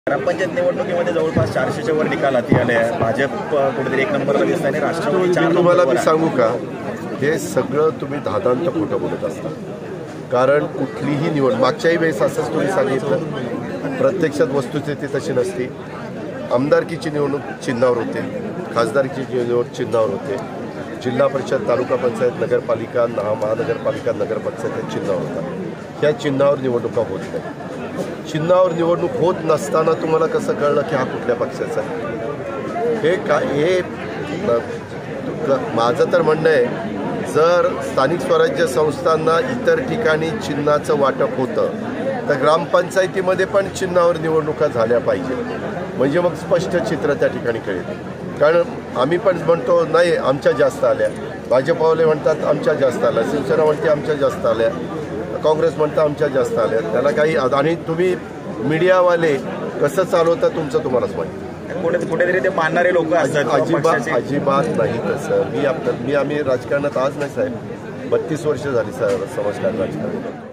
ग्रामपंचायत निवडणुकीमध्ये जवळपास 400च्या वर निकाल हाती आले आहे। भाजप कुठेतरी 1 नंबरला दिसत आहे, राष्ट्रवादी 4 तुम्हाला मी सांगू का, हे सगळं तुम्ही धादांत खोटं बोलत असता। कारण कुठलीही निवड मागच्याही वेळेस असंच तुम्ही सांगितलं, प्रत्यक्षात वस्तुस्थिती तशी नसती। आमदारकीची निवडणूक चिन्हावर होते, खासदारकीची निवडणूक चिन्हावर होते, जिल्हा परिषद, तालुका पंचायत, नगरपालिका, महानगरपालिका, नगरपंचायत चिन्हावर होतात। ह्या चिन्हावर निवडणुका होत नाही। चिन्हावर निवडणूक होत नसताना तुम्हाला कसं कळलं की हा कुठल्या पक्षाचा आहे? हे काय, हे माझं तर म्हणणं आहे, जर स्थानिक स्वराज्य संस्थांना इतर ठिकाणी चिन्हाचं वाटप होतं तर ग्रामपंचायतीमध्ये पण चिन्हावर निवडणुका झाल्या पाहिजे, म्हणजे मग स्पष्ट चित्र त्या ठिकाणी कळेल। कारण आम्ही पण म्हणतो नाही आमच्या जास्त आल्या, भाजपवाले म्हणतात आमच्या जास्त आल्या, शिवसेना म्हणते आमच्या जास्त आल्या, काँग्रेस म्हणतं आमच्या जास्त आल्या। त्याला काही, आणि तुम्ही मीडियावाले कसं चालवतं तुमचं तुम्हालाच माहिती। कुठेतरी ते मानणारे लोक असतात। अजिबात नाही तसं। आम्ही राजकारणात आज नाही साहेब, 32 वर्ष झाली समाजकारण राजकारण।